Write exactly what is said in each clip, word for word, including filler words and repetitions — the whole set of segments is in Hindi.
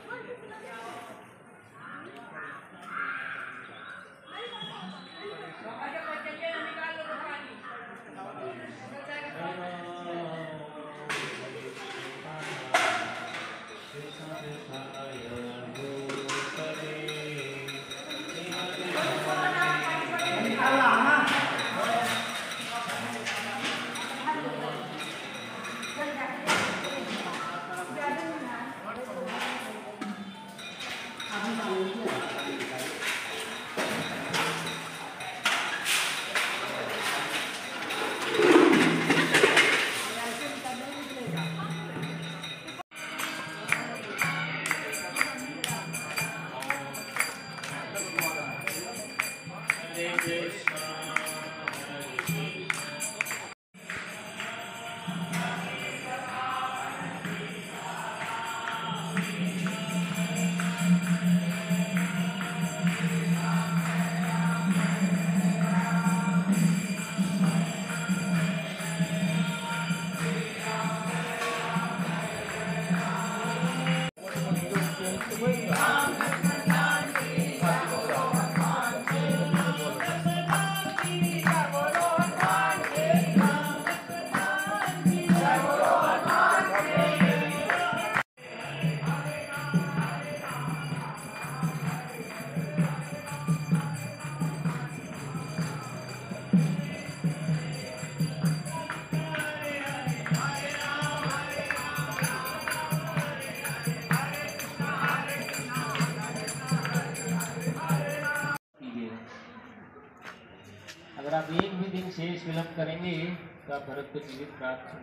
अगर आप एक भी दिन शेष विलंब करेंगे तो आप भरत को जीवित प्राप्त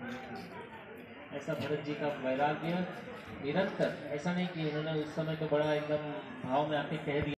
नहीं। ऐसा भरत जी का वैराग्य निरंतर, ऐसा नहीं कि उन्होंने उस समय तो बड़ा एकदम भाव में आके कह दिया।